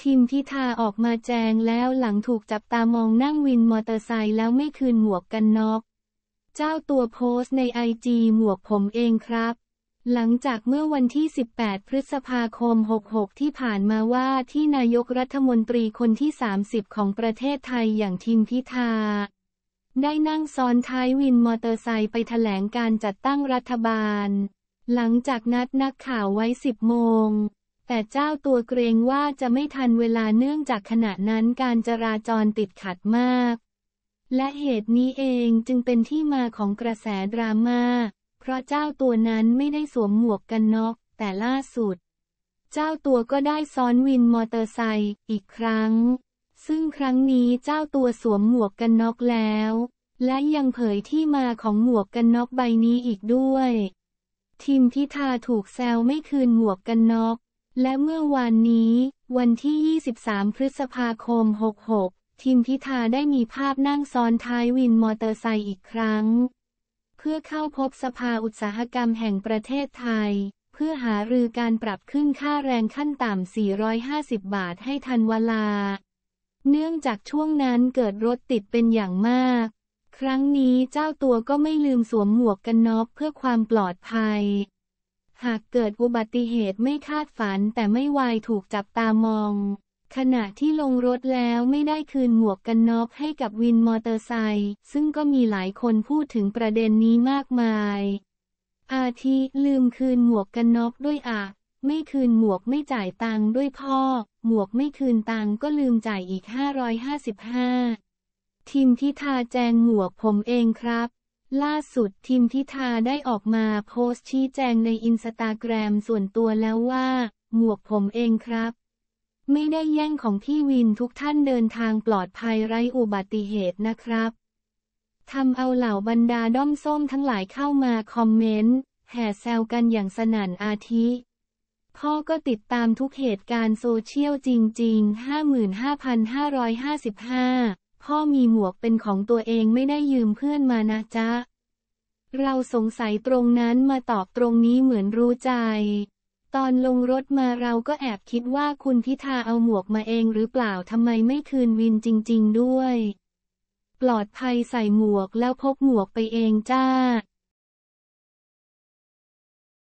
ทิมพิธาออกมาแจงแล้วหลังถูกจับตามองนั่งวินมอเตอร์ไซค์แล้วไม่คืนหมวกกันน็อกเจ้าตัวโพสต์ในIGหมวกผมเองครับหลังจากเมื่อวันที่ 18 พฤษภาคม 66 ที่ผ่านมาว่าที่นายกรัฐมนตรีคนที่ 30 ของประเทศไทยอย่างทิมพิธาได้นั่งซ้อนท้ายวินมอเตอร์ไซค์ไปแถลงการจัดตั้งรัฐบาลหลังจากนัดนักข่าวไว้ 10 โมงแต่เจ้าตัวเกรงว่าจะไม่ทันเวลาเนื่องจากขณะนั้นการจราจรติดขัดมากและเหตุนี้เองจึงเป็นที่มาของกระแสดราม่าเพราะเจ้าตัวนั้นไม่ได้สวมหมวกกันน็อกแต่ล่าสุดเจ้าตัวก็ได้ซ้อนวินมอเตอร์ไซค์อีกครั้งซึ่งครั้งนี้เจ้าตัวสวมหมวกกันน็อกแล้วและยังเผยที่มาของหมวกกันน็อกใบนี้อีกด้วยทิมพิธาถูกแซวไม่คืนหมวกกันน็อกและเมื่อวานนี้วันที่ 23 พฤษภาคม 66 ทิมพิธาได้มีภาพนั่งซ้อนท้ายวินมอเตอร์ไซค์อีกครั้งเพื่อเข้าพบสภาอุตสาหกรรมแห่งประเทศไทยเพื่อหารือการปรับขึ้นค่าแรงขั้นต่ำ 450 บาทให้ทันเวลาเนื่องจากช่วงนั้นเกิดรถติดเป็นอย่างมากครั้งนี้เจ้าตัวก็ไม่ลืมสวมหมวกกันน็อกเพื่อความปลอดภัยหากเกิดอุบัติเหตุไม่คาดฝันแต่ไม่วายถูกจับตามองขณะที่ลงรถแล้วไม่ได้คืนหมวกกันน็อกให้กับวินมอเตอร์ไซค์ซึ่งก็มีหลายคนพูดถึงประเด็นนี้มากมายอาทิลืมคืนหมวกกันน็อกด้วยไม่คืนหมวกไม่จ่ายตังค์ด้วยพ่อหมวกไม่คืนตังค์ก็ลืมจ่ายอีก555ทิมพิธาแจงหมวกผมเองครับล่าสุดทิมพิธาได้ออกมาโพสต์ชี้แจงในอินสตาแกรมส่วนตัวแล้วว่าหมวกผมเองครับไม่ได้แย่งของพี่วินทุกท่านเดินทางปลอดภัยไร้อุบัติเหตุนะครับทำเอาเหล่าบรรดาด้อมส้มทั้งหลายเข้ามาคอมเมนต์แห่แซวกันอย่างสนั่นอาทิพ่อก็ติดตามทุกเหตุการณ์โซเชียลจริงๆ 55,555 พ่อมีหมวกเป็นของตัวเองไม่ได้ยืมเพื่อนมานะจ๊ะเราสงสัยตรงนั้นมาตอบตรงนี้เหมือนรู้ใจตอนลงรถมาเราก็แอบคิดว่าคุณพิธาเอาหมวกมาเองหรือเปล่าทำไมไม่คืนวินจริงๆด้วยปลอดภัยใส่หมวกแล้วพกหมวกไปเองจ้า